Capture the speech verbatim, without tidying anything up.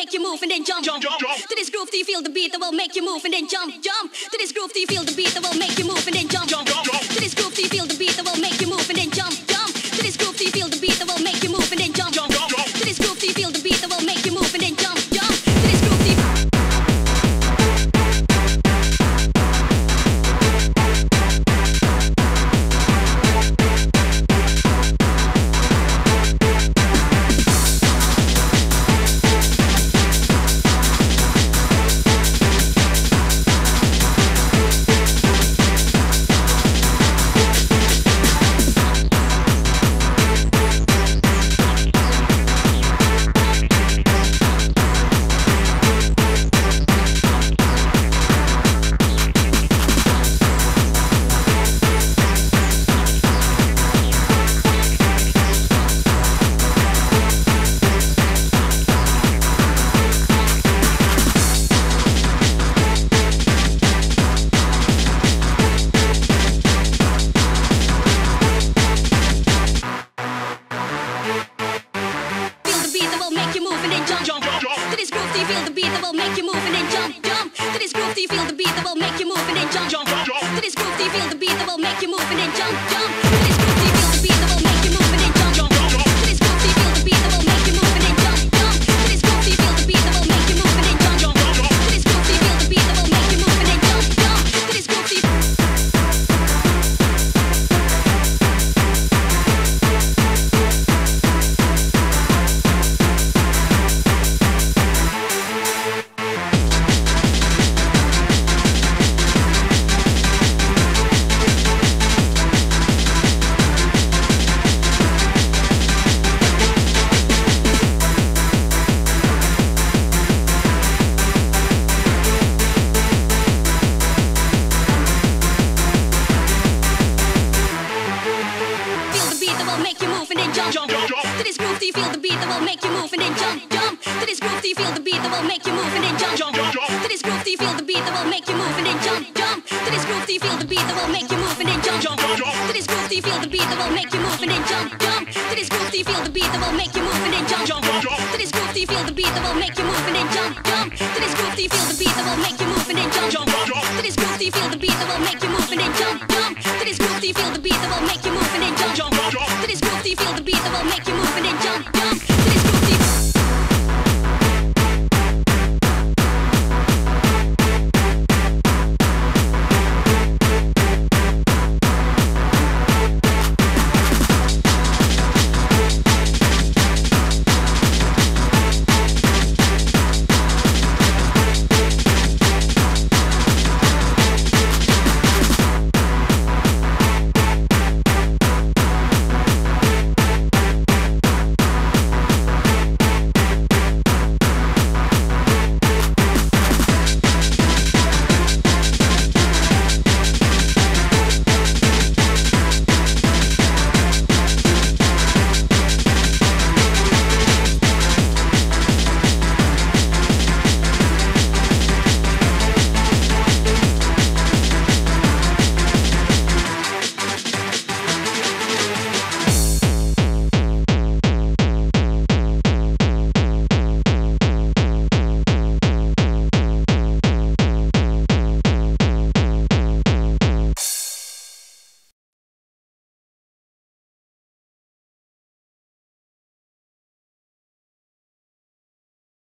make you move and then jump, jump, jump. To this groove, do you feel the beat that will make you move and then jump, jump. To this groove, do you feel the beat that will make you move and then jump, jump, jump. To this groove, do you feel the beat that will make you move and then jump, jump. To this groove, do you feel the beat that will make you move and then jump, jump, jump. To this groove, do you feel the beat that will make you move and then jump, jump. To this groove, do you feel the beat that will make you move and then jump, jump. To this groove, do you feel the beat that will make you move and then jump, jump, jump. To this groove, do you feel the beat that will make you move and then jump, jump. To this groove, do you feel the beat that will make you move and then jump, jump, jump. To this groove, do you feel the beat that will make you move and then jump, jump. To this groove, do you feel the beat that will make you move and then jump, jump, jump. To this groove, do you feel the beat that will make you move and then jump, jump. To this groove, do you jump, jump. To this groove, do you feel the beat that will make you move and then jump, jump. To this groove, do you feel the beat that will make you move and then jump, jump, jump. To this groove, do you feel the beat that will make you move and then jump, jump. To this groove, do you feel the beat that will make you move and then jump, jump, jump. To this groove, do you feel the beat that will make you move and then jump, jump. To this groove, do you feel the beat that will make you move and then jump, jump, jump. To this groove, do you feel the beat that will make you move and then jump, jump. To this groove, do you feel the beat that will make you move and then jump, jump, jump. To this groove, do you feel the beat that will make you move and then jump, jump. To this groove, do you feel the beat that will make you move and then jump, jump, jump. To this groove, do you feel the beat that will make